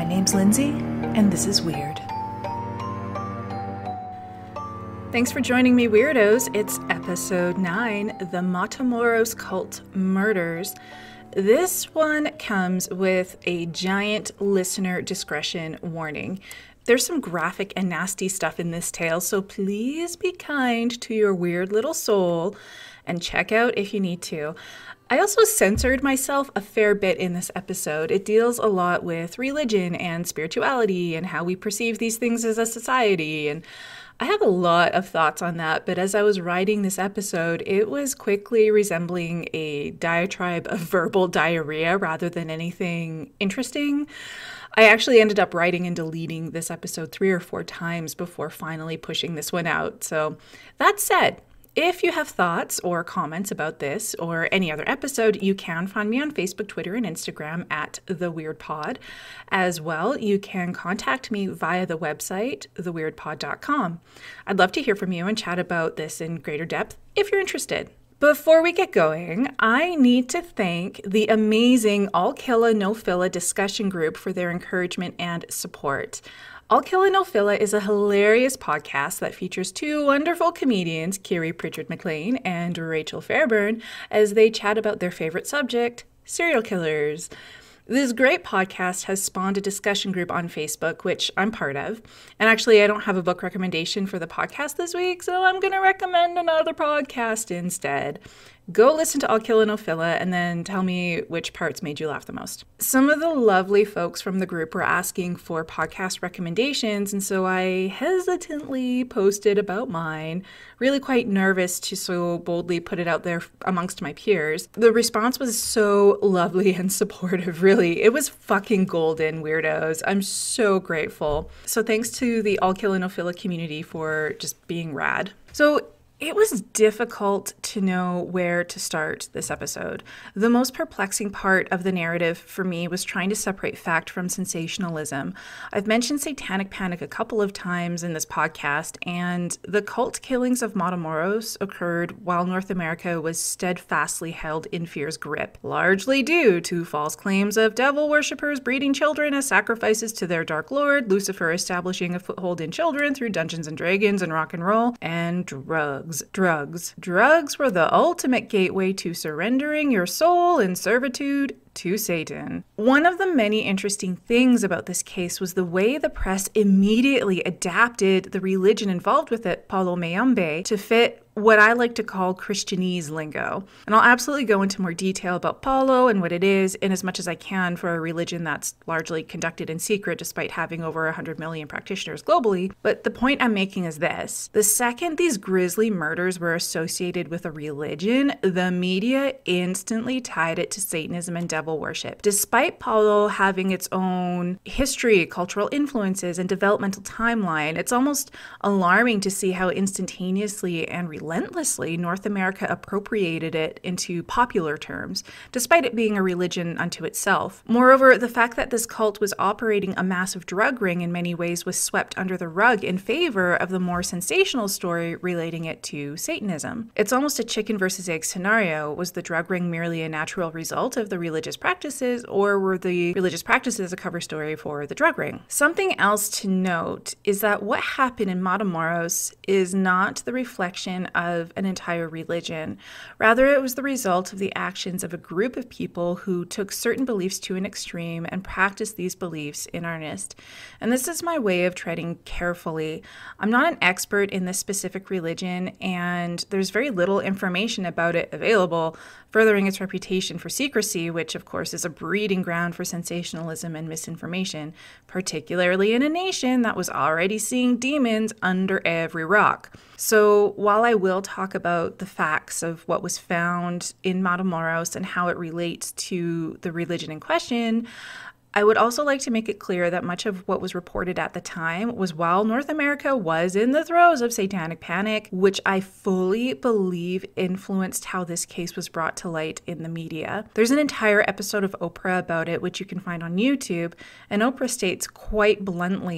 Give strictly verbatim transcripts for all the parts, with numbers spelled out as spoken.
name's Lindsay, and this is Weird. Thanks for joining me, Weirdos. It's episode nine, The Matamoros Cult Murders. This one comes with a giant listener discretion warning. There's some graphic and nasty stuff in this tale, so please be kind to your weird little soul and check out if you need to. I also censored myself a fair bit in this episode. It deals a lot with religion and spirituality and how we perceive these things as a society, and I have a lot of thoughts on that, but as I was writing this episode, it was quickly resembling a diatribe of verbal diarrhea rather than anything interesting. I actually ended up writing and deleting this episode three or four times before finally pushing this one out. So that said, if you have thoughts or comments about this or any other episode, you can find me on Facebook, Twitter, and Instagram at The Weird Pod. As well, you can contact me via the website, the weird pod dot com. I'd love to hear from you and chat about this in greater depth if you're interested. Before we get going, I need to thank the amazing All Killa No Filla discussion group for their encouragement and support. All Killa No Filla is a hilarious podcast that features two wonderful comedians, Kiri Pritchard McLean and Rachel Fairburn, as they chat about their favorite subject, serial killers. This great podcast has spawned a discussion group on Facebook, which I'm part of. And actually, I don't have a book recommendation for the podcast this week, so I'm going to recommend another podcast instead. Go listen to All Killa No Filla and then tell me which parts made you laugh the most. Some of the lovely folks from the group were asking for podcast recommendations, and so I hesitantly posted about mine, really quite nervous to so boldly put it out there amongst my peers. The response was so lovely and supportive, really. It was fucking golden, weirdos. I'm so grateful. So thanks to the All Killa No Filla community for just being rad. So it was difficult to know where to start this episode. The most perplexing part of the narrative for me was trying to separate fact from sensationalism. I've mentioned satanic panic a couple of times in this podcast, and the cult killings of Matamoros occurred while North America was steadfastly held in fear's grip, largely due to false claims of devil worshippers breeding children as sacrifices to their dark lord, Lucifer establishing a foothold in children through Dungeons and Dragons and rock and roll, and drugs. Drugs. Drugs were the ultimate gateway to surrendering your soul in servitude to Satan. One of the many interesting things about this case was the way the press immediately adapted the religion involved with it, Paulo Mayambe, to fit what I like to call Christianese lingo. And I'll absolutely go into more detail about Paulo and what it is in as much as I can for a religion that's largely conducted in secret despite having over one hundred million practitioners globally. But the point I'm making is this. The second these grisly murders were associated with a religion, the media instantly tied it to Satanism and devil worship. Despite Paulo having its own history, cultural influences, and developmental timeline, it's almost alarming to see how instantaneously and relentlessly North America appropriated it into popular terms, despite it being a religion unto itself. Moreover, the fact that this cult was operating a massive drug ring in many ways was swept under the rug in favor of the more sensational story relating it to Satanism. It's almost a chicken versus egg scenario. Was the drug ring merely a natural result of the religious practices, or were the religious practices a cover story for the drug ring? Something else to note is that what happened in Matamoros is not the reflection of an entire religion. Rather, it was the result of the actions of a group of people who took certain beliefs to an extreme and practiced these beliefs in earnest. And this is my way of treading carefully. I'm not an expert in this specific religion, and there's very little information about it available, furthering its reputation for secrecy, which of course is a breeding ground for sensationalism and misinformation, particularly in a nation that was already seeing demons under every rock. So while I will talk about the facts of what was found in Matamoros and how it relates to the religion in question, I would also like to make it clear that much of what was reported at the time was while North America was in the throes of satanic panic, which I fully believe influenced how this case was brought to light in the media. There's an entire episode of Oprah about it, which you can find on YouTube, and Oprah states quite bluntly,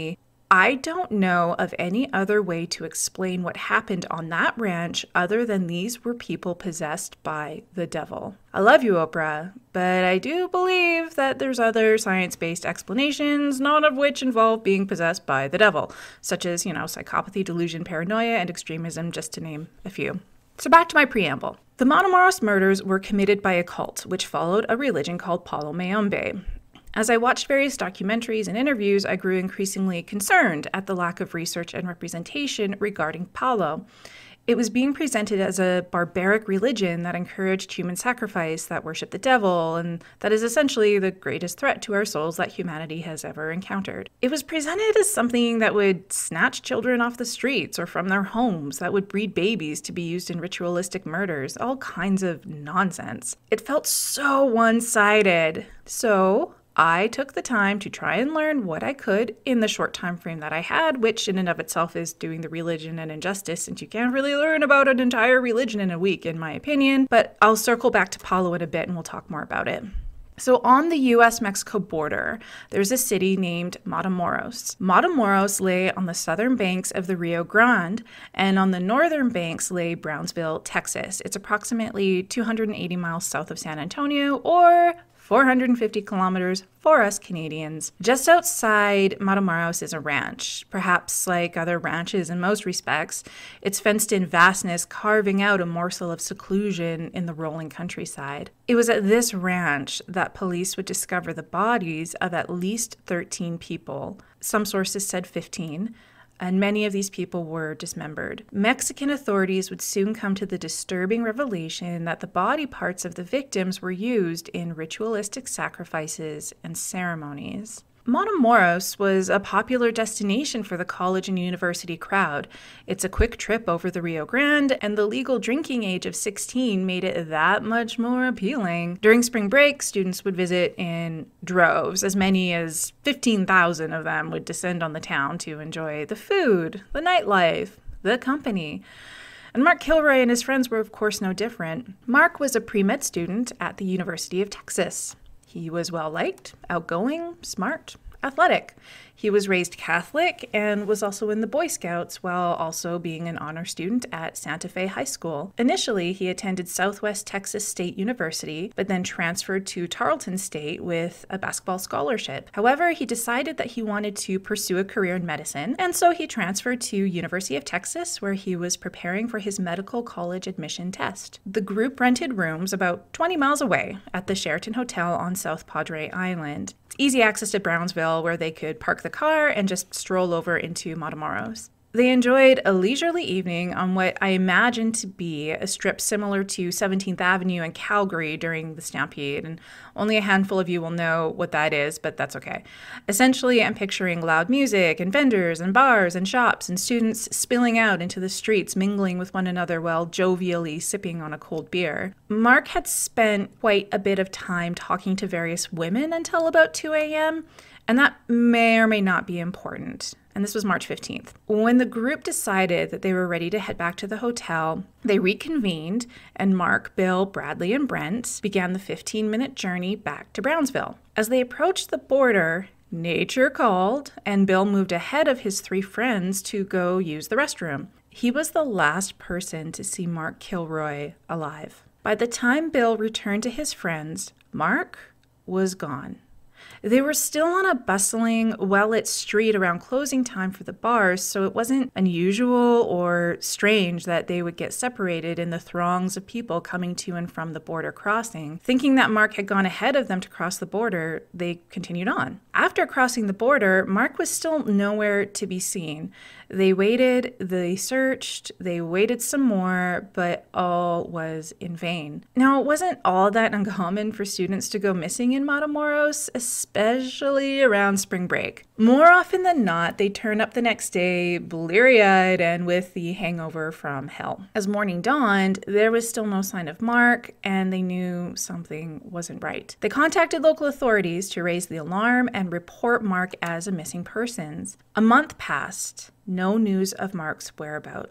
I don't know of any other way to explain what happened on that ranch other than these were people possessed by the devil. I love you, Oprah, but I do believe that there's other science-based explanations, none of which involve being possessed by the devil, such as, you know, psychopathy, delusion, paranoia, and extremism, just to name a few. So back to my preamble. The Matamoros murders were committed by a cult, which followed a religion called Palo Mayombe. As I watched various documentaries and interviews, I grew increasingly concerned at the lack of research and representation regarding Palo. It was being presented as a barbaric religion that encouraged human sacrifice, that worshiped the devil, and that is essentially the greatest threat to our souls that humanity has ever encountered. It was presented as something that would snatch children off the streets or from their homes, that would breed babies to be used in ritualistic murders, all kinds of nonsense. It felt so one-sided. So I took the time to try and learn what I could in the short time frame that I had, which in and of itself is doing the religion an injustice, since you can't really learn about an entire religion in a week, in my opinion. But I'll circle back to Palo in a bit and we'll talk more about it. So on the U S Mexico border, there's a city named Matamoros. Matamoros lay on the southern banks of the Rio Grande, and on the northern banks lay Brownsville, Texas. It's approximately two hundred eighty miles south of San Antonio, or four hundred fifty kilometers for us Canadians. Just outside Matamoros is a ranch. Perhaps like other ranches in most respects, its fenced-in vastness carving out a morsel of seclusion in the rolling countryside. It was at this ranch that police would discover the bodies of at least thirteen people. Some sources said fifteen. And many of these people were dismembered. Mexican authorities would soon come to the disturbing revelation that the body parts of the victims were used in ritualistic sacrifices and ceremonies. Matamoros was a popular destination for the college and university crowd. It's a quick trip over the Rio Grande, and the legal drinking age of sixteen made it that much more appealing. During spring break, students would visit in droves. As many as fifteen thousand of them would descend on the town to enjoy the food, the nightlife, the company. And Mark Kilroy and his friends were, of course, no different. Mark was a pre-med student at the University of Texas. He was well-liked, outgoing, smart, athletic. He was raised Catholic and was also in the Boy Scouts while also being an honor student at Santa Fe High School. Initially, he attended Southwest Texas State University, but then transferred to Tarleton State with a basketball scholarship. However, he decided that he wanted to pursue a career in medicine, and so he transferred to University of Texas, where he was preparing for his medical college admission test. The group rented rooms about twenty miles away at the Sheraton Hotel on South Padre Island. It's easy access to Brownsville, where they could park the car and just stroll over into Matamoros. They enjoyed a leisurely evening on what I imagine to be a strip similar to seventeenth Avenue in Calgary during the Stampede, and only a handful of you will know what that is, but that's okay. Essentially, I'm picturing loud music and vendors and bars and shops and students spilling out into the streets, mingling with one another while jovially sipping on a cold beer. Mark had spent quite a bit of time talking to various women until about two a.m., and that may or may not be important. And this was March fifteenth. When the group decided that they were ready to head back to the hotel, they reconvened, and Mark, Bill, Bradley, and Brent began the fifteen-minute journey back to Brownsville. As they approached the border, nature called, and Bill moved ahead of his three friends to go use the restroom. He was the last person to see Mark Kilroy alive. By the time Bill returned to his friends, Mark was gone. They were still on a bustling, well-lit street around closing time for the bars, so it wasn't unusual or strange that they would get separated in the throngs of people coming to and from the border crossing. Thinking that Mark had gone ahead of them to cross the border, they continued on. After crossing the border, Mark was still nowhere to be seen. They waited, they searched, they waited some more, but all was in vain. Now, it wasn't all that uncommon for students to go missing in Matamoros, especially around spring break. More often than not, they turned up the next day, bleary-eyed and with the hangover from hell. As morning dawned, there was still no sign of Mark, and they knew something wasn't right. They contacted local authorities to raise the alarm and report Mark as a missing persons. A month passed. No news of Mark's whereabouts.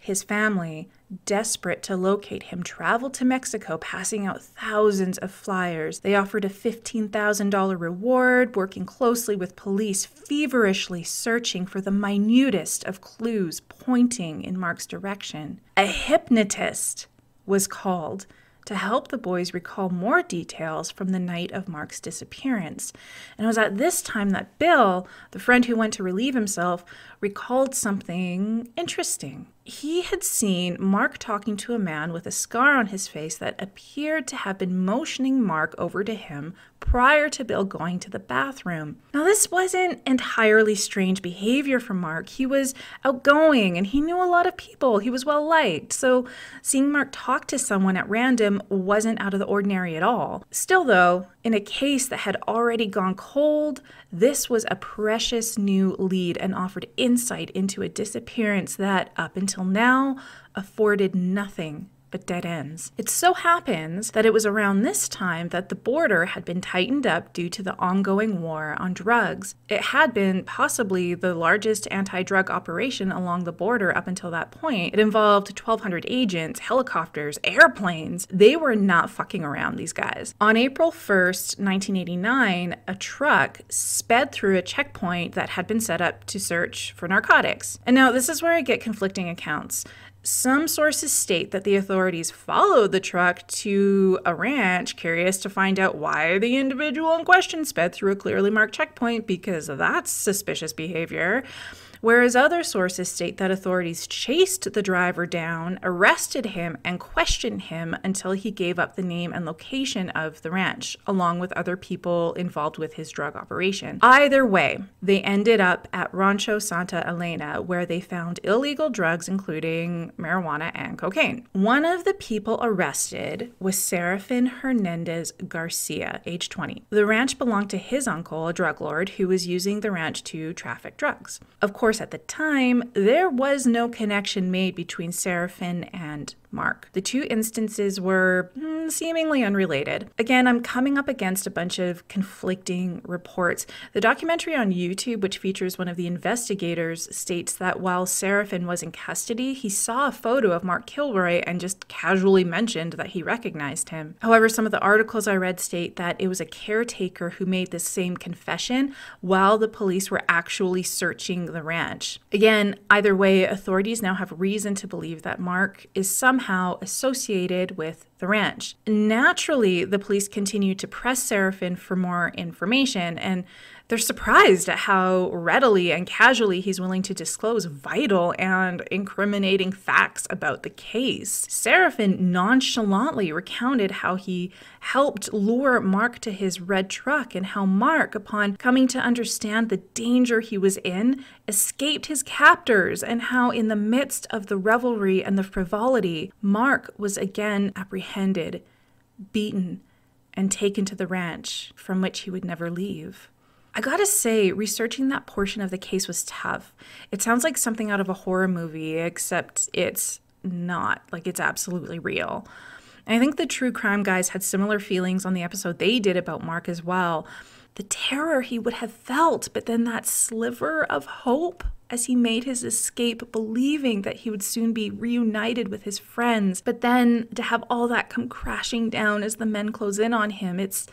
His family, desperate to locate him, traveled to Mexico, passing out thousands of flyers. They offered a fifteen thousand dollars reward, working closely with police, feverishly searching for the minutest of clues pointing in Mark's direction. A hypnotist was called to help the boys recall more details from the night of Mark's disappearance. And it was at this time that Bill, the friend who went to relieve himself, recalled something interesting. He had seen Mark talking to a man with a scar on his face that appeared to have been motioning Mark over to him prior to Bill going to the bathroom. Now, this wasn't entirely strange behavior from Mark. He was outgoing and he knew a lot of people. He was well liked. So seeing Mark talk to someone at random wasn't out of the ordinary at all. Still, though, in a case that had already gone cold, this was a precious new lead and offered insight into a disappearance that, up until now, afforded nothing but dead ends. It so happens that it was around this time that the border had been tightened up due to the ongoing war on drugs. It had been possibly the largest anti-drug operation along the border up until that point. It involved twelve hundred agents, helicopters, airplanes. They were not fucking around, these guys. On April first, nineteen eighty-nine, a truck sped through a checkpoint that had been set up to search for narcotics. And now this is where I get conflicting accounts. Some sources state that the authorities followed the truck to a ranch, curious to find out why the individual in question sped through a clearly marked checkpoint, because that's suspicious behavior. Whereas other sources state that authorities chased the driver down, arrested him, and questioned him until he gave up the name and location of the ranch, along with other people involved with his drug operation. Either way, they ended up at Rancho Santa Elena, where they found illegal drugs, including marijuana and cocaine. One of the people arrested was Serafin Hernandez Garcia, age twenty. The ranch belonged to his uncle, a drug lord, who was using the ranch to traffic drugs. Of course, at the time, there was no connection made between Serafin and Mark. The two instances were hmm, seemingly unrelated. Again, I'm coming up against a bunch of conflicting reports. The documentary on YouTube, which features one of the investigators, states that while Serafin was in custody, he saw a photo of Mark Kilroy and just casually mentioned that he recognized him. However, some of the articles I read state that it was a caretaker who made this same confession while the police were actually searching the ranch. Again, either way, authorities now have reason to believe that Mark is somehow associated with the ranch. Naturally, the police continue to press Serafin for more information, and they're surprised at how readily and casually he's willing to disclose vital and incriminating facts about the case. Serafin nonchalantly recounted how he helped lure Mark to his red truck and how Mark, upon coming to understand the danger he was in, escaped his captors, and how in the midst of the revelry and the frivolity, Mark was again apprehended, beaten, and taken to the ranch from which he would never leave. I gotta say, researching that portion of the case was tough. It sounds like something out of a horror movie, except it's not. Like, it's absolutely real. And I think the true crime guys had similar feelings on the episode they did about Mark as well. The terror he would have felt, but then that sliver of hope as he made his escape, believing that he would soon be reunited with his friends. But then to have all that come crashing down as the men close in on him, it's,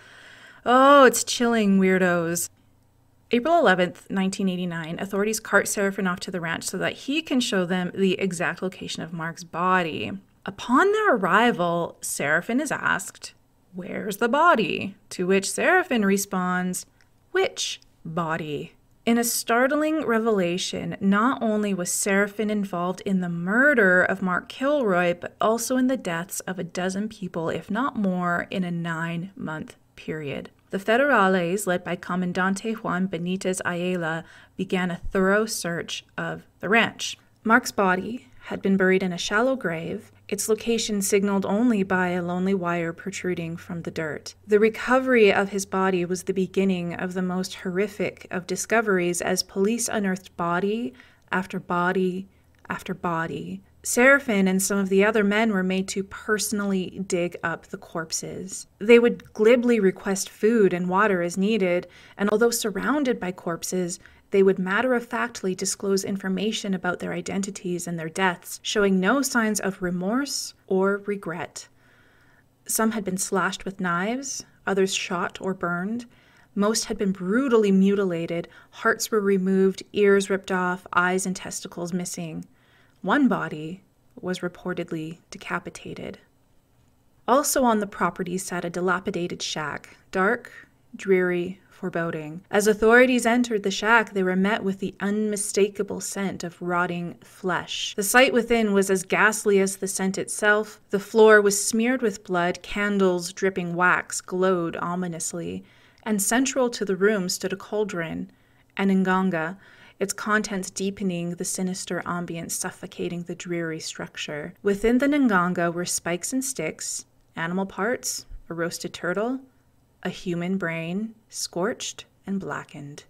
oh, it's chilling, weirdos. April eleventh, nineteen eighty-nine, authorities cart Serafin off to the ranch so that he can show them the exact location of Mark's body. Upon their arrival, Serafin is asked, "Where's the body?" To which Serafin responds, "Which body?" In a startling revelation, not only was Serafin involved in the murder of Mark Kilroy, but also in the deaths of a dozen people, if not more, in a nine-month period. The Federales, led by Comandante Juan Benitez Ayala, began a thorough search of the ranch. Mark's body had been buried in a shallow grave, its location signaled only by a lonely wire protruding from the dirt. The recovery of his body was the beginning of the most horrific of discoveries as police unearthed body after body after body. Serafin and some of the other men were made to personally dig up the corpses. They would glibly request food and water as needed, and although surrounded by corpses, They would matter-of-factly disclose information about their identities and their deaths, showing no signs of remorse or regret. Some had been slashed with knives, others shot or burned. Most had been brutally mutilated, hearts were removed, ears ripped off, eyes and testicles missing. One body was reportedly decapitated. Also on the property sat a dilapidated shack, dark, dreary, foreboding. As authorities entered the shack, they were met with the unmistakable scent of rotting flesh. The sight within was as ghastly as the scent itself. The floor was smeared with blood, candles dripping wax glowed ominously, and central to the room stood a cauldron, an nganga, its contents deepening the sinister ambience, suffocating the dreary structure. Within the nganga were spikes and sticks, animal parts, a roasted turtle, a human brain, scorched and blackened.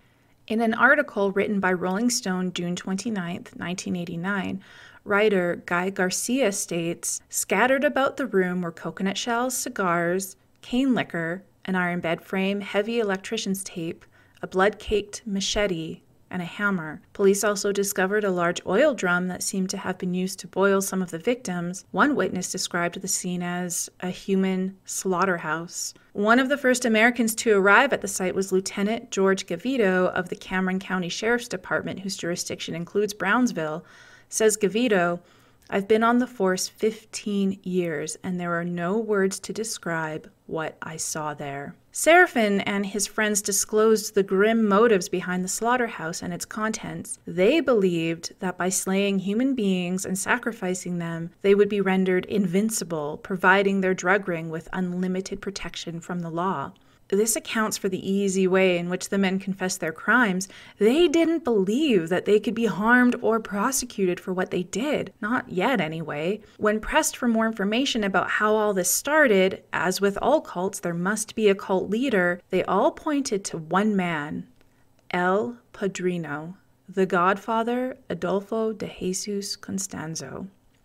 In an article written by Rolling Stone June twenty-ninth, nineteen eighty-nine, writer Guy Garcia states, "Scattered about the room were coconut shells, cigars, cane liquor, an iron bed frame, heavy electrician's tape, a blood-caked machete, and a hammer. Police also discovered a large oil drum that seemed to have been used to boil some of the victims. One witness described the scene as a human slaughterhouse." One of the first Americans to arrive at the site was Lieutenant George Gavito of the Cameron County Sheriff's Department, whose jurisdiction includes Brownsville. Says Gavito, "I've been on the force fifteen years, and there are no words to describe what I saw there." Serafin and his friends disclosed the grim motives behind the slaughterhouse and its contents. They believed that by slaying human beings and sacrificing them, they would be rendered invincible, providing their drug ring with unlimited protection from the law. This accounts for the easy way in which the men confessed their crimes. They didn't believe that they could be harmed or prosecuted for what they did. Not yet, anyway. When pressed for more information about how all this started, as with all cults, there must be a cult leader, they all pointed to one man, El Padrino, the godfather Adolfo de Jesus Constanzo.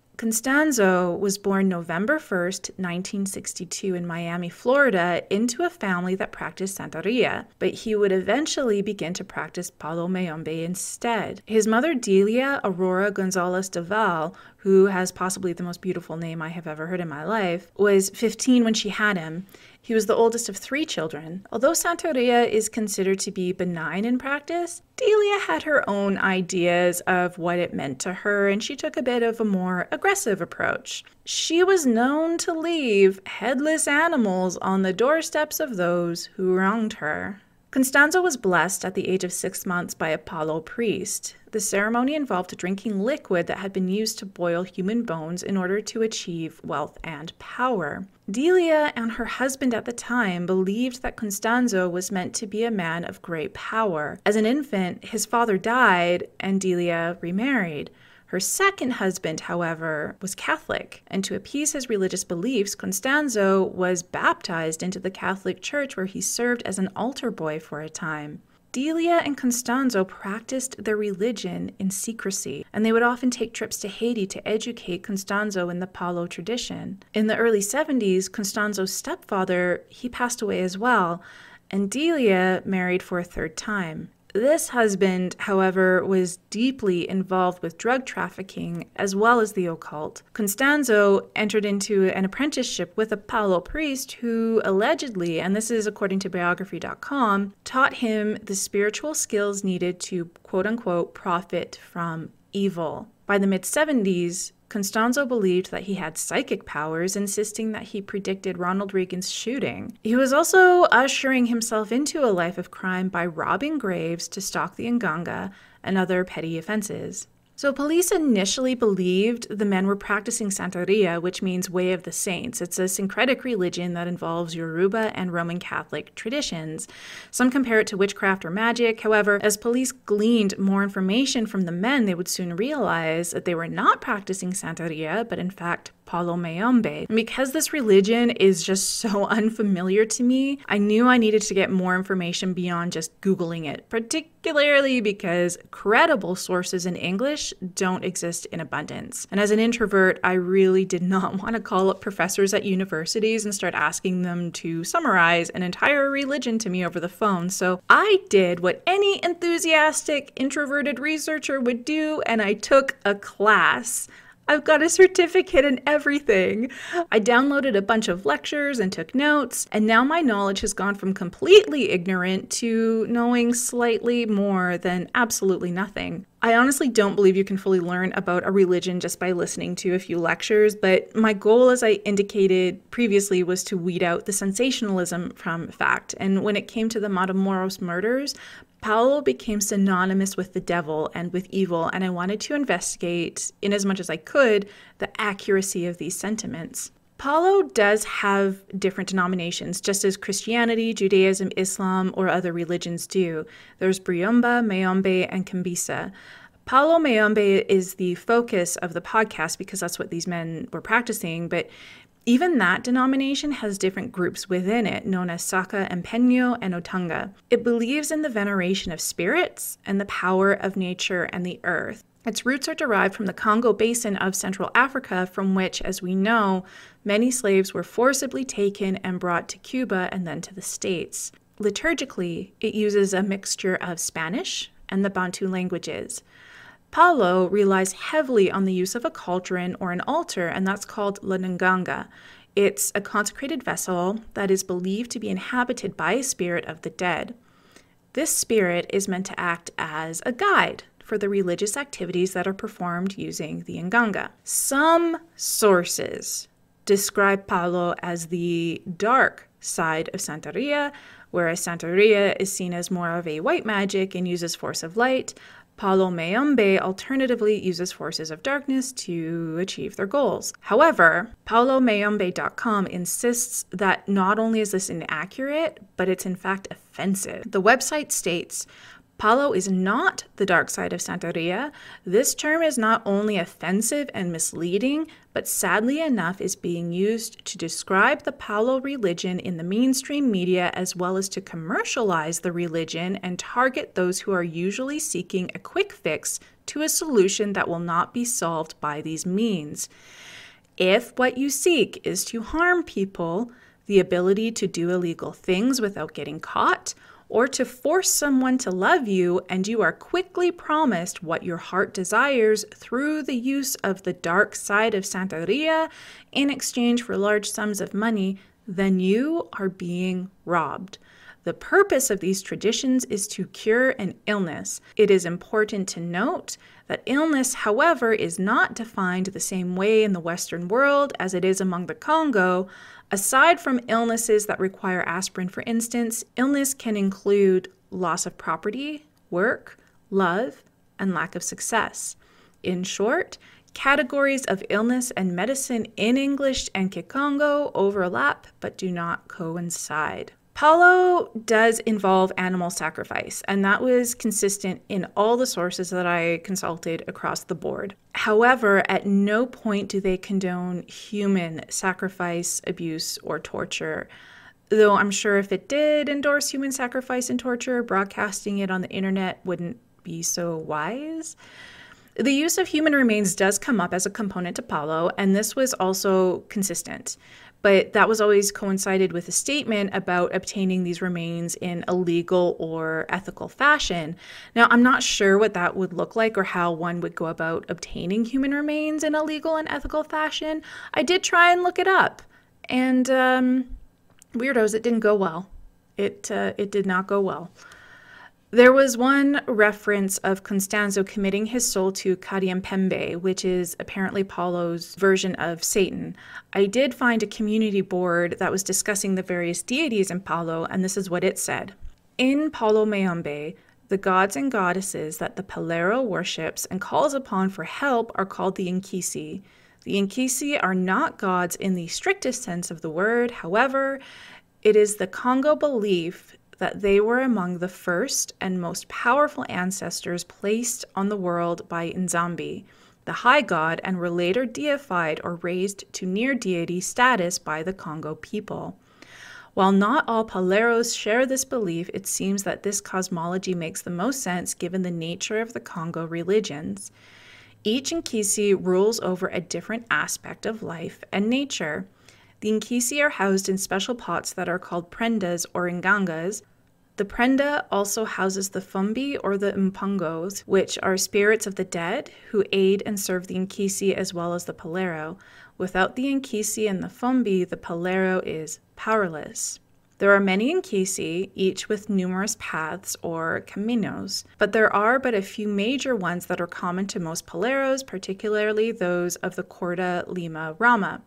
Constanzo was born November first, nineteen sixty-two in Miami, Florida, into a family that practiced Santeria, but he would eventually begin to practice Palo Mayombe instead. His mother, Delia Aurora Gonzalez de Val, who has possibly the most beautiful name I have ever heard in my life, was fifteen when she had him. He was the oldest of three children. Although Santeria is considered to be benign in practice, Delia had her own ideas of what it meant to her, and she took a bit of a more aggressive approach. She was known to leave headless animals on the doorsteps of those who wronged her. Constanzo was blessed at the age of six months by a Palo priest. The ceremony involved drinking liquid that had been used to boil human bones in order to achieve wealth and power. Delia and her husband at the time believed that Constanzo was meant to be a man of great power. As an infant, his father died and Delia remarried. Her second husband, however, was Catholic, and to appease his religious beliefs, Constanzo was baptized into the Catholic Church, where he served as an altar boy for a time. Delia and Constanzo practiced their religion in secrecy, and they would often take trips to Haiti to educate Constanzo in the Palo tradition. In the early seventies, Constanzo's stepfather, he passed away as well, and Delia married for a third time. This husband, however, was deeply involved with drug trafficking as well as the occult. Constanzo entered into an apprenticeship with a Palo priest who allegedly, and this is according to biography dot com, taught him the spiritual skills needed to quote-unquote profit from evil. By the mid seventies, Constanzo believed that he had psychic powers, insisting that he predicted Ronald Reagan's shooting. He was also ushering himself into a life of crime by robbing graves to stock the nganga and other petty offenses. So police initially believed the men were practicing Santeria, which means Way of the Saints. It's a syncretic religion that involves Yoruba and Roman Catholic traditions. Some compare it to witchcraft or magic. However, as police gleaned more information from the men, they would soon realize that they were not practicing Santeria, but in fact Paulo Mayombe. And because this religion is just so unfamiliar to me, I knew I needed to get more information beyond just Googling it, particularly because credible sources in English don't exist in abundance. And as an introvert, I really did not want to call up professors at universities and start asking them to summarize an entire religion to me over the phone. So I did what any enthusiastic introverted researcher would do, and I took a class. I've got a certificate and everything. I downloaded a bunch of lectures and took notes, and now my knowledge has gone from completely ignorant to knowing slightly more than absolutely nothing. I honestly don't believe you can fully learn about a religion just by listening to a few lectures, but my goal, as I indicated previously, was to weed out the sensationalism from fact. And when it came to the Matamoros murders, Paulo became synonymous with the devil and with evil, and I wanted to investigate, in as much as I could, the accuracy of these sentiments. Paulo does have different denominations, just as Christianity, Judaism, Islam, or other religions do. There's Briomba, Mayombe, and Kambisa. Paulo Mayombe is the focus of the podcast because that's what these men were practicing, but even that denomination has different groups within it, known as Saka, Empeño, and Otanga. It believes in the veneration of spirits and the power of nature and the earth. Its roots are derived from the Congo Basin of Central Africa, from which, as we know, many slaves were forcibly taken and brought to Cuba and then to the States. Liturgically, it uses a mixture of Spanish and the Bantu languages. Paulo relies heavily on the use of a cauldron or an altar, and that's called la nganga. It's a consecrated vessel that is believed to be inhabited by a spirit of the dead. This spirit is meant to act as a guide for the religious activities that are performed using the nganga. Some sources describe Paulo as the dark side of Santeria, whereas Santeria is seen as more of a white magic and uses force of light. Paulo Mayombe alternatively uses forces of darkness to achieve their goals. However, Paulo Mayombe dot com insists that not only is this inaccurate, but it's in fact offensive. The website states, Paulo is not the dark side of Santeria. This term is not only offensive and misleading, but sadly enough is being used to describe the Paulo religion in the mainstream media as well as to commercialize the religion and target those who are usually seeking a quick fix to a solution that will not be solved by these means. If what you seek is to harm people, the ability to do illegal things without getting caught, or to force someone to love you, and you are quickly promised what your heart desires through the use of the dark side of Santeria in exchange for large sums of money, then you are being robbed. The purpose of these traditions is to cure an illness. It is important to note that illness, however, is not defined the same way in the Western world as it is among the Congo. Aside from illnesses that require aspirin, for instance, illness can include loss of property, work, love, and lack of success. In short, categories of illness and medicine in English and Kikongo overlap but do not coincide. Paulo does involve animal sacrifice, and that was consistent in all the sources that I consulted across the board. However, at no point do they condone human sacrifice, abuse, or torture. Though I'm sure if it did endorse human sacrifice and torture, broadcasting it on the internet wouldn't be so wise. The use of human remains does come up as a component to Paulo, and this was also consistent. But that was always coincided with a statement about obtaining these remains in a legal or ethical fashion. Now, I'm not sure what that would look like or how one would go about obtaining human remains in a legal and ethical fashion. I did try and look it up, and um, weirdos, it didn't go well. It, uh, it did not go well. There was one reference of Constanzo committing his soul to Kariempembe, which is apparently Paulo's version of Satan. I did find a community board that was discussing the various deities in Paulo, and this is what it said. In Paulo Mayombe, the gods and goddesses that the Palero worships and calls upon for help are called the Inkisi. The Inkisi are not gods in the strictest sense of the word. However, it is the Congo belief that they were among the first and most powerful ancestors placed on the world by Nzambi. the high god, and were later deified or raised to near deity status by the Congo people. While not all Paleros share this belief, it seems that this cosmology makes the most sense given the nature of the Congo religions. Each Nkisi rules over a different aspect of life and nature. The Nkisi are housed in special pots that are called prendas or ngangas. The prenda also houses the fumbi or the mpongos, which are spirits of the dead who aid and serve the Nkisi as well as the Palero. Without the Nkisi and the fumbi, the Palero is powerless. There are many Nkisi, each with numerous paths or caminos, but there are but a few major ones that are common to most Paleros, particularly those of the Corda Lima Rama.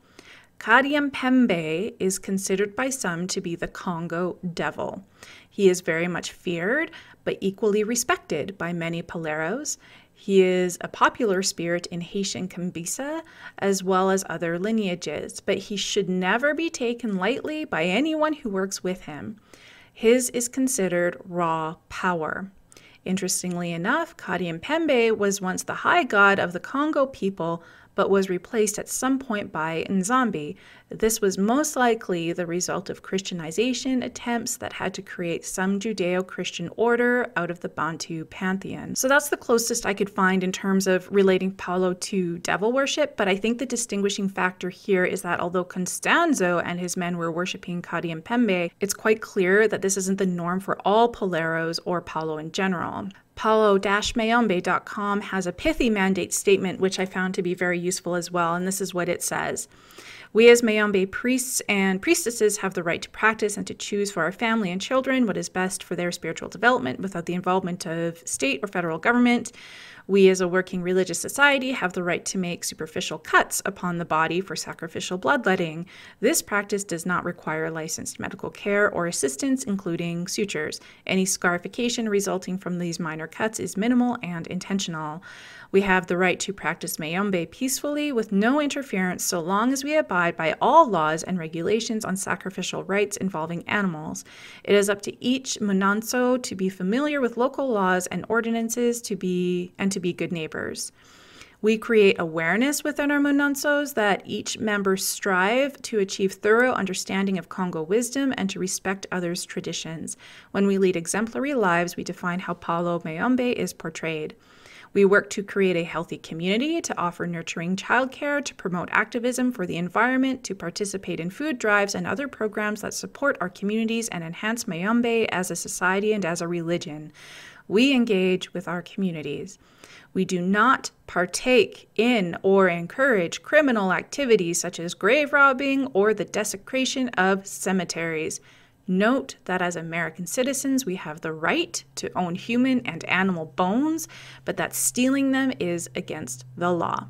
Kadiampembe is considered by some to be the Congo devil. He is very much feared, but equally respected by many Paleros. He is a popular spirit in Haitian Kambisa, as well as other lineages, but he should never be taken lightly by anyone who works with him. His is considered raw power. Interestingly enough, Kadiampembe was once the high god of the Congo people, but was replaced at some point by Nzambi. This was most likely the result of Christianization attempts that had to create some Judeo-Christian order out of the Bantu pantheon. So that's the closest I could find in terms of relating Paulo to devil worship, but I think the distinguishing factor here is that although Constanzo and his men were worshipping Kadiampembe, it's quite clear that this isn't the norm for all Paleros or Paulo in general. Paulo Mayombe dot com has a pithy mandate statement, which I found to be very useful as well, and this is what it says. We as Mayombe priests and priestesses have the right to practice and to choose for our family and children what is best for their spiritual development without the involvement of state or federal government. We as a working religious society have the right to make superficial cuts upon the body for sacrificial bloodletting. This practice does not require licensed medical care or assistance, including sutures. Any scarification resulting from these minor cuts is minimal and intentional. We have the right to practice Mayombe peacefully with no interference so long as we abide by all laws and regulations on sacrificial rites involving animals. It is up to each Munanso to be familiar with local laws and ordinances to be and to be good neighbors. We create awareness within our Munansos that each member strive to achieve thorough understanding of Congo wisdom and to respect others' traditions. When we lead exemplary lives, we define how Paulo Mayombe is portrayed. We work to create a healthy community, to offer nurturing childcare, to promote activism for the environment, to participate in food drives and other programs that support our communities and enhance Mayombe as a society and as a religion. We engage with our communities. We do not partake in or encourage criminal activities such as grave robbing or the desecration of cemeteries. Note that as American citizens, we have the right to own human and animal bones, but that stealing them is against the law.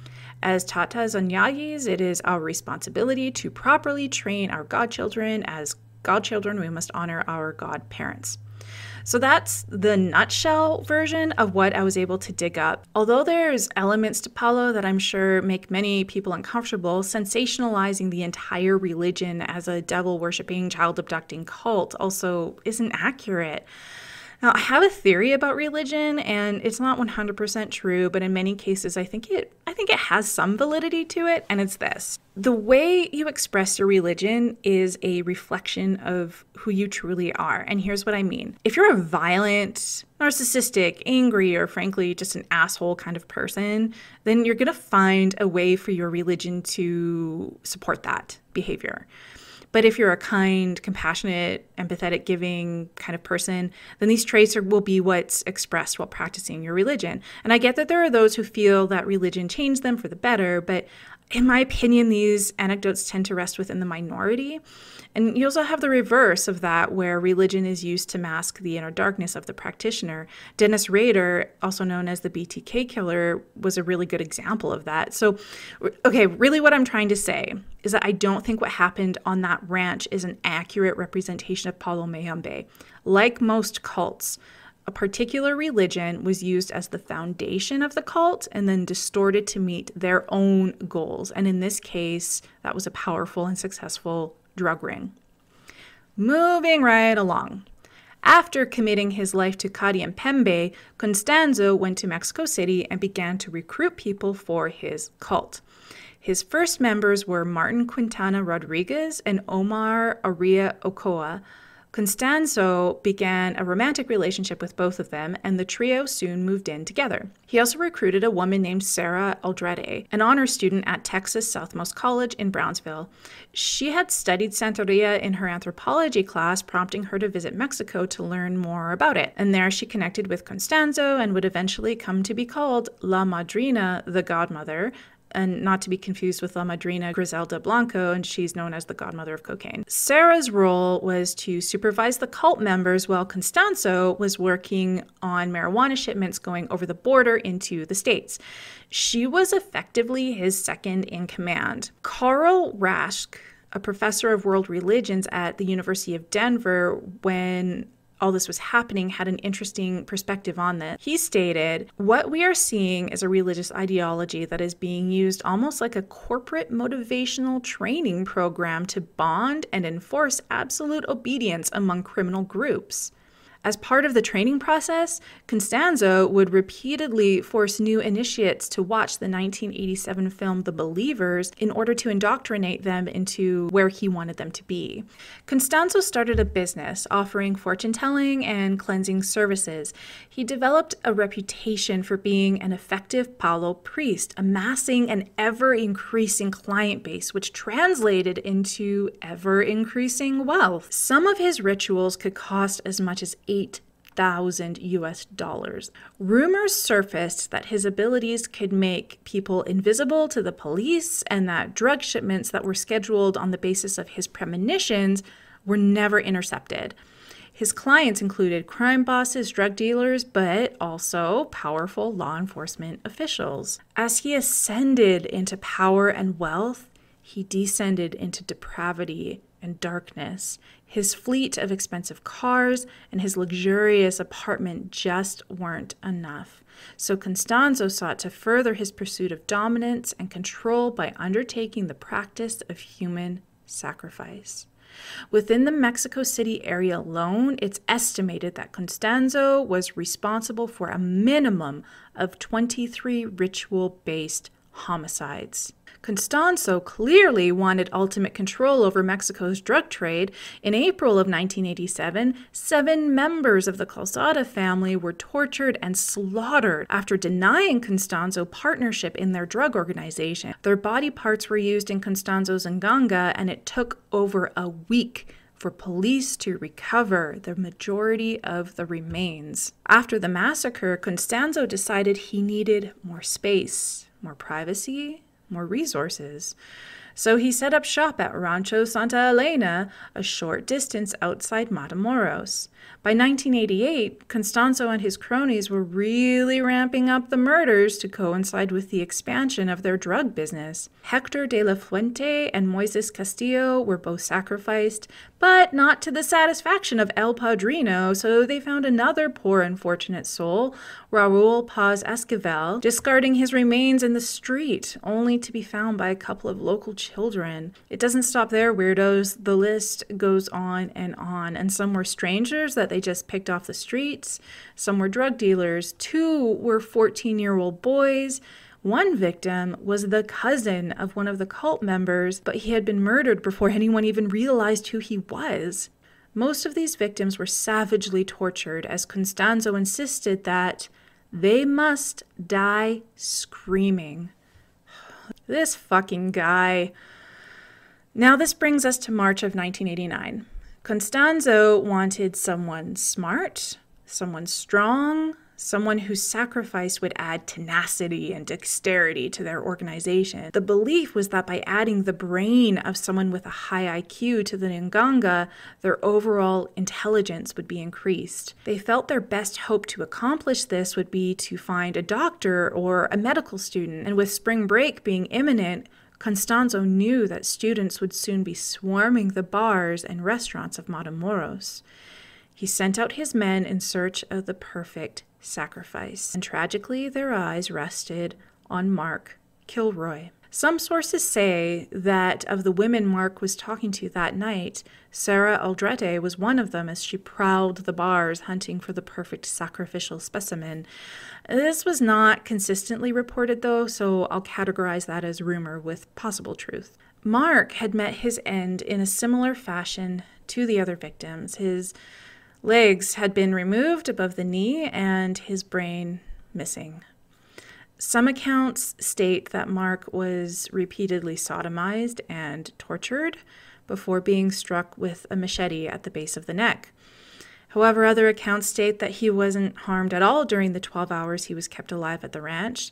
As tatas and yayis, it is our responsibility to properly train our godchildren. As godchildren, we must honor our godparents. So that's the nutshell version of what I was able to dig up. Although there's elements to Paulo that I'm sure make many people uncomfortable, sensationalizing the entire religion as a devil-worshipping, child-abducting cult also isn't accurate. Now, I have a theory about religion, and it's not one hundred percent true, but in many cases, I think it I think it has some validity to it, and it's this. The way you express your religion is a reflection of who you truly are, and here's what I mean. If you're a violent, narcissistic, angry, or frankly, just an asshole kind of person, then you're going to find a way for your religion to support that behavior. But if you're a kind, compassionate, empathetic, giving kind of person, then these traits are, will be what's expressed while practicing your religion. And I get that there are those who feel that religion changed them for the better, but in my opinion, these anecdotes tend to rest within the minority. And you also have the reverse of that, where religion is used to mask the inner darkness of the practitioner. Dennis Rader, also known as the B T K killer, was a really good example of that. So, okay, really what I'm trying to say is that I don't think what happened on that ranch is an accurate representation of Paulo Mayombe. Like most cults, a particular religion was used as the foundation of the cult and then distorted to meet their own goals. And in this case, that was a powerful and successful drug ring. Moving right along. After committing his life to Kadiampembe, Constanzo went to Mexico City and began to recruit people for his cult. His first members were Martin Quintana Rodriguez and Omar Aria Ochoa. Constanzo began a romantic relationship with both of them, and the trio soon moved in together. He also recruited a woman named Sarah Aldrete, an honors student at Texas Southmost College in Brownsville. She had studied Santeria in her anthropology class, prompting her to visit Mexico to learn more about it. And there she connected with Constanzo and would eventually come to be called La Madrina, the godmother, and not to be confused with La Madrina Griselda Blanco, and she's known as the godmother of cocaine. Sarah's role was to supervise the cult members while Constanzo was working on marijuana shipments going over the border into the States. She was effectively his second in command. Karl Raschke, a professor of world religions at the University of Denver, when all this was happening, had an interesting perspective on this. He stated, "What we are seeing is a religious ideology that is being used almost like a corporate motivational training program to bond and enforce absolute obedience among criminal groups." As part of the training process, Constanzo would repeatedly force new initiates to watch the nineteen eighty-seven film The Believers in order to indoctrinate them into where he wanted them to be. Constanzo started a business offering fortune-telling and cleansing services. He developed a reputation for being an effective Palo priest, amassing an ever-increasing client base, which translated into ever-increasing wealth. Some of his rituals could cost as much as eight thousand U S dollars. Rumors surfaced that his abilities could make people invisible to the police and that drug shipments that were scheduled on the basis of his premonitions were never intercepted. His clients included crime bosses, drug dealers, but also powerful law enforcement officials. As he ascended into power and wealth, he descended into depravity and darkness. His fleet of expensive cars and his luxurious apartment just weren't enough. So Constanzo sought to further his pursuit of dominance and control by undertaking the practice of human sacrifice. Within the Mexico City area alone, it's estimated that Constanzo was responsible for a minimum of twenty-three ritual-based homicides. Constanzo clearly wanted ultimate control over Mexico's drug trade. In April of nineteen eighty-seven, seven members of the Calzada family were tortured and slaughtered after denying Constanzo partnership in their drug organization. Their body parts were used in Constanzo's nganga, and it took over a week for police to recover the majority of the remains. After the massacre, Constanzo decided he needed more space, more privacy, more resources. So he set up shop at Rancho Santa Elena, a short distance outside Matamoros. By nineteen eighty-eight, Constanzo and his cronies were really ramping up the murders to coincide with the expansion of their drug business. Hector de la Fuente and Moises Castillo were both sacrificed, but not to the satisfaction of El Padrino, so they found another poor unfortunate soul, Raul Paz Esquivel, discarding his remains in the street, only to be found by a couple of local children. It doesn't stop there, weirdos. The list goes on and on, and some were strangers that they just picked off the streets. Some were drug dealers. Two were fourteen-year-old boys. One victim was the cousin of one of the cult members, but he had been murdered before anyone even realized who he was. Most of these victims were savagely tortured, as Constanzo insisted that they must die screaming. This fucking guy. Now this brings us to March of nineteen eighty-nine. Constanzo wanted someone smart, someone strong, someone whose sacrifice would add tenacity and dexterity to their organization. The belief was that by adding the brain of someone with a high I Q to the nganga, their overall intelligence would be increased. They felt their best hope to accomplish this would be to find a doctor or a medical student, and with spring break being imminent, Constanzo knew that students would soon be swarming the bars and restaurants of Matamoros. He sent out his men in search of the perfect sacrifice, and tragically their eyes rested on Mark Kilroy. Some sources say that of the women Mark was talking to that night, Sarah Aldrete was one of them as she prowled the bars hunting for the perfect sacrificial specimen. This was not consistently reported though, so I'll categorize that as rumor with possible truth. Mark had met his end in a similar fashion to the other victims. His legs had been removed above the knee and his brain missing. Some accounts state that Mark was repeatedly sodomized and tortured before being struck with a machete at the base of the neck. However, other accounts state that he wasn't harmed at all during the twelve hours he was kept alive at the ranch.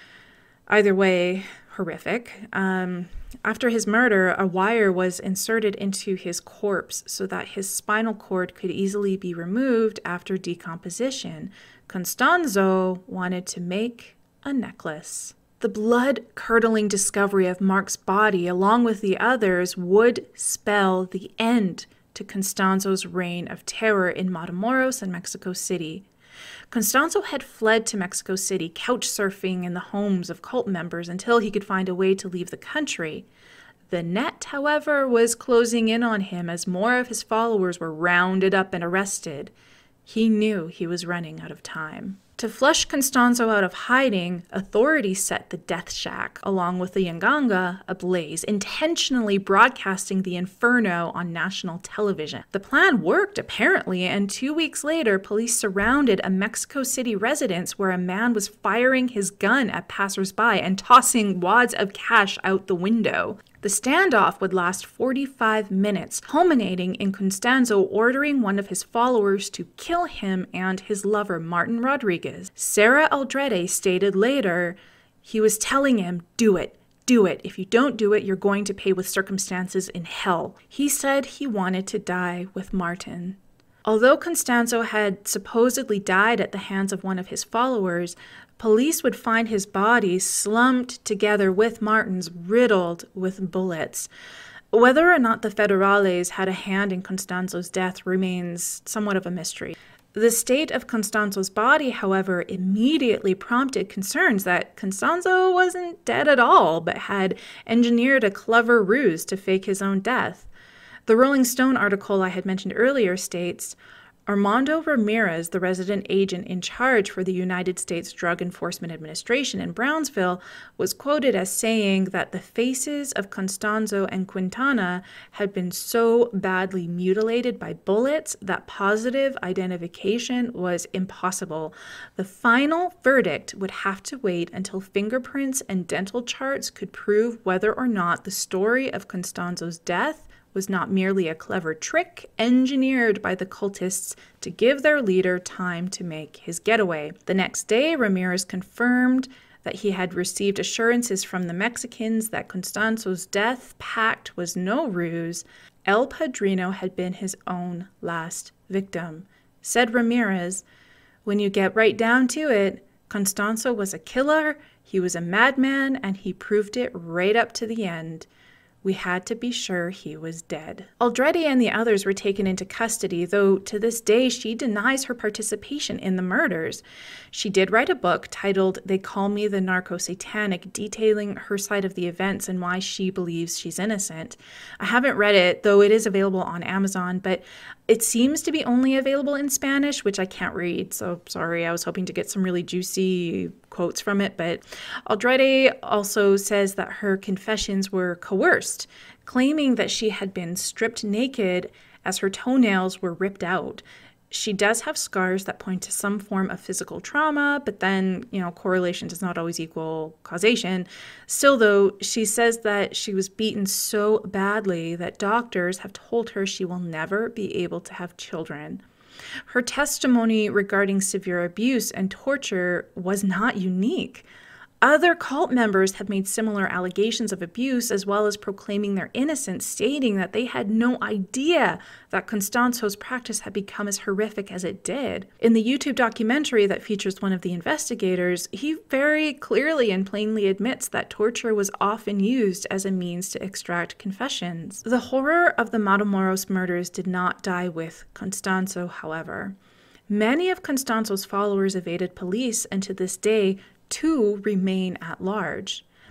Either way, horrific. Um, after his murder, a wire was inserted into his corpse so that his spinal cord could easily be removed after decomposition. Constanzo wanted to make a necklace. The blood-curdling discovery of Mark's body, along with the others, would spell the end to Constanzo's reign of terror in Matamoros and Mexico City. Constanzo had fled to Mexico City, couch surfing in the homes of cult members until he could find a way to leave the country. The net, however, was closing in on him as more of his followers were rounded up and arrested. He knew he was running out of time. To flush Constanzo out of hiding, authorities set the death shack, along with the Yanganga, ablaze, intentionally broadcasting the inferno on national television. The plan worked, apparently, and two weeks later, police surrounded a Mexico City residence where a man was firing his gun at passersby and tossing wads of cash out the window. The standoff would last forty-five minutes, culminating in Constanzo ordering one of his followers to kill him and his lover, Martin Rodriguez. Sarah Aldrete stated later, he was telling him, do it, do it. If you don't do it, you're going to pay with circumstances in hell. He said he wanted to die with Martin. Although Constanzo had supposedly died at the hands of one of his followers, police would find his body slumped together with Martin's, riddled with bullets. Whether or not the federales had a hand in Constanzo's death remains somewhat of a mystery. The state of Constanzo's body, however, immediately prompted concerns that Constanzo wasn't dead at all, but had engineered a clever ruse to fake his own death. The Rolling Stone article I had mentioned earlier states, Armando Ramirez, the resident agent in charge for the United States Drug Enforcement Administration in Brownsville, was quoted as saying that the faces of Constanzo and Quintana had been so badly mutilated by bullets that positive identification was impossible. The final verdict would have to wait until fingerprints and dental charts could prove whether or not the story of Constanzo's death was not merely a clever trick engineered by the cultists to give their leader time to make his getaway. The next day, Ramirez confirmed that he had received assurances from the Mexicans that Constanzo's death pact was no ruse. El Padrino had been his own last victim. Said Ramirez, when you get right down to it, Constanzo was a killer, he was a madman, and he proved it right up to the end. We had to be sure he was dead. Aldrete and the others were taken into custody, though to this day she denies her participation in the murders. She did write a book titled They Call Me the Narco-Satanic, detailing her side of the events and why she believes she's innocent. I haven't read it, though it is available on Amazon, but it seems to be only available in Spanish, which I can't read, so sorry, I was hoping to get some really juicy quotes from it, but Aldrete also says that her confessions were coerced, claiming that she had been stripped naked as her toenails were ripped out. She does have scars that point to some form of physical trauma, but then, you know, correlation does not always equal causation. Still, though, she says that she was beaten so badly that doctors have told her she will never be able to have children. Her testimony regarding severe abuse and torture was not unique. Other cult members have made similar allegations of abuse, as well as proclaiming their innocence, stating that they had no idea that Constanzo's practice had become as horrific as it did. In the YouTube documentary that features one of the investigators, he very clearly and plainly admits that torture was often used as a means to extract confessions. The horror of the Matamoros murders did not die with Constanzo, however. Many of Constanzo's followers evaded police, and to this day, two remain at large.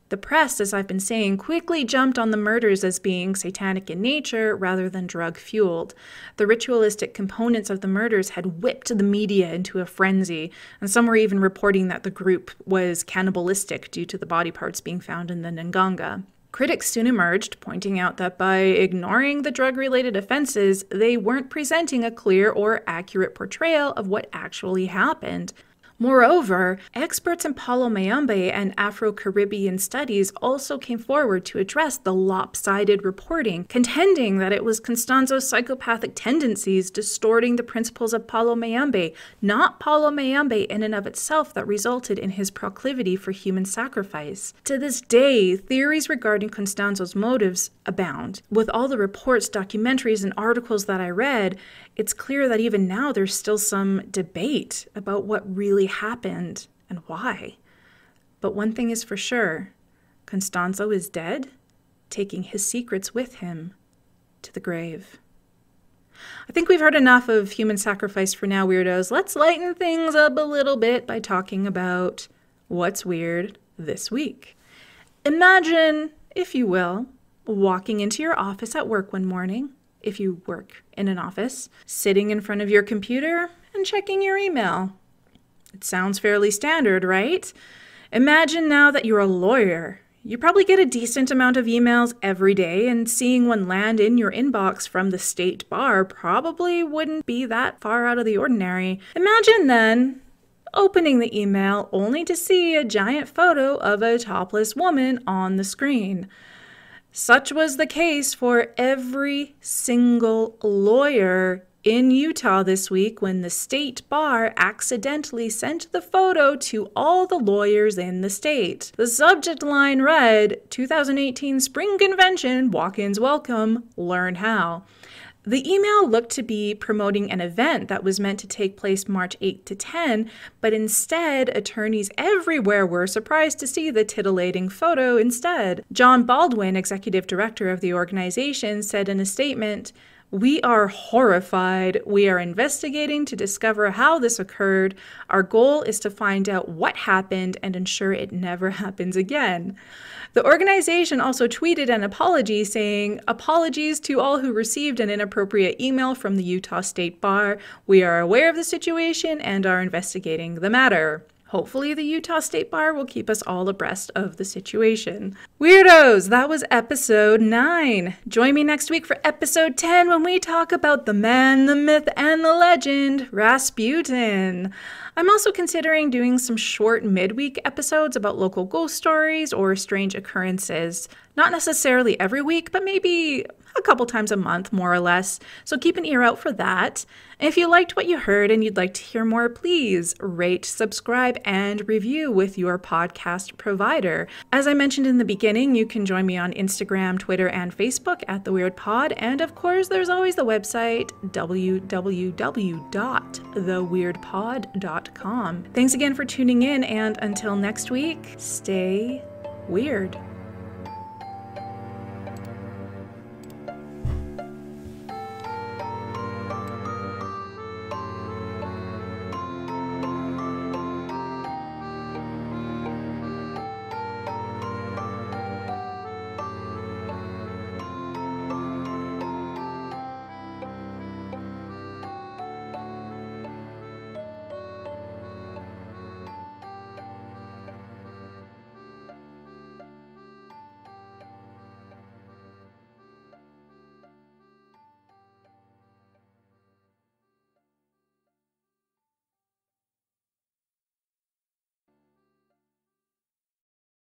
The press, as I've been saying, quickly jumped on the murders as being satanic in nature rather than drug-fueled. The ritualistic components of the murders had whipped the media into a frenzy, and some were even reporting that the group was cannibalistic due to the body parts being found in the Nganga. Critics soon emerged, pointing out that by ignoring the drug-related offenses, they weren't presenting a clear or accurate portrayal of what actually happened. Moreover, experts in Palo Mayombe and Afro-Caribbean studies also came forward to address the lopsided reporting, contending that it was Constanzo's psychopathic tendencies distorting the principles of Palo Mayombe, not Palo Mayombe in and of itself, that resulted in his proclivity for human sacrifice. To this day, theories regarding Constanzo's motives abound. With all the reports, documentaries, and articles that I read, it's clear that even now there's still some debate about what really happened and why. But one thing is for sure, Constanzo is dead, taking his secrets with him to the grave. I think we've heard enough of human sacrifice for now, weirdos. Let's lighten things up a little bit by talking about what's weird this week. Imagine, if you will, walking into your office at work one morning, if you work in an office, sitting in front of your computer and checking your email. It sounds fairly standard, right? Imagine now that you're a lawyer. You probably get a decent amount of emails every day, and seeing one land in your inbox from the state bar probably wouldn't be that far out of the ordinary. Imagine then opening the email only to see a giant photo of a topless woman on the screen. Such was the case for every single lawyer in Utah this week when the state bar accidentally sent the photo to all the lawyers in the state. The subject line read, two thousand eighteen Spring Convention, walk-ins welcome, learn how. The email looked to be promoting an event that was meant to take place March eighth to tenth, but instead, attorneys everywhere were surprised to see the titillating photo instead. John Baldwin, executive director of the organization, said in a statement, "We are horrified. We are investigating to discover how this occurred. Our goal is to find out what happened and ensure it never happens again." The organization also tweeted an apology saying, "Apologies to all who received an inappropriate email from the Utah State Bar. We are aware of the situation and are investigating the matter." Hopefully the Utah State Bar will keep us all abreast of the situation. Weirdos, that was episode nine. Join me next week for episode ten when we talk about the man, the myth, and the legend, Rasputin. I'm also considering doing some short midweek episodes about local ghost stories or strange occurrences. Not necessarily every week, but maybe a couple times a month, more or less. So keep an ear out for that. If you liked what you heard and you'd like to hear more, please rate, subscribe, and review with your podcast provider. As I mentioned in the beginning, you can join me on Instagram, Twitter, and Facebook at The Weird Pod. And of course, there's always the website, w w w dot the weird pod dot com. Thanks again for tuning in, and until next week, stay weird.